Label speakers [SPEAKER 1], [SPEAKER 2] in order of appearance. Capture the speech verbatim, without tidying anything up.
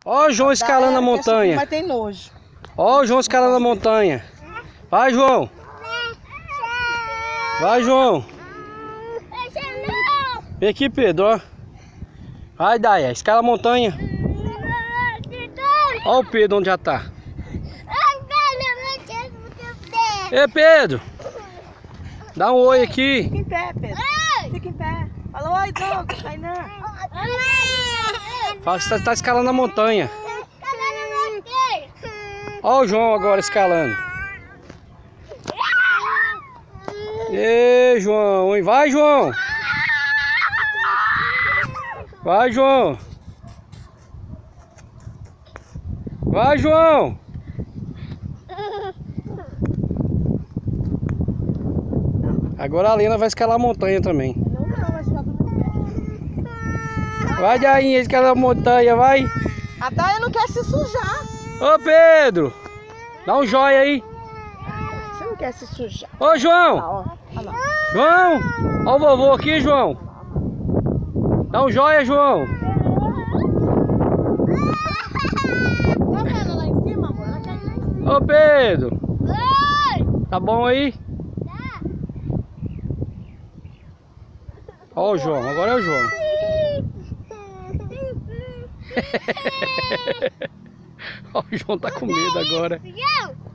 [SPEAKER 1] Ó o João escalando a montanha.
[SPEAKER 2] Mas tem nojo.
[SPEAKER 1] Ó o João escalando a montanha. Vai, João. Vai, João. Vem aqui, Pedro, ó. Vai, Daia, escala a montanha. Ó o Pedro onde já tá. Ei, Pedro. Dá um oi aqui.
[SPEAKER 2] Fica em pé, Pedro. Fica em pé. Fala oi, Douglas. Kainan.
[SPEAKER 1] Fala que você tá, tá escalando a montanha. Ó o João agora escalando. Ei, João. Vai, João. Vai, João. Vai, João. Agora a Lena vai escalar a montanha também.
[SPEAKER 2] Não, não, vai ficar do meu pé.
[SPEAKER 1] Vai, Dainha, escalar a montanha, vai.
[SPEAKER 2] A Daia não quer se sujar.
[SPEAKER 1] Ô, Pedro. Dá um joia aí.
[SPEAKER 2] Você não quer se sujar.
[SPEAKER 1] Ô, João.
[SPEAKER 2] Ó, ó lá.
[SPEAKER 1] João. Ó o vovô aqui, João. Dá um joia, João.
[SPEAKER 2] Tá vendo lá em cima, amor? Ela quer ir lá em cima.
[SPEAKER 1] Ô, Pedro. Tá bom aí? Ó o João, agora é o João. Ó, o João tá com medo agora.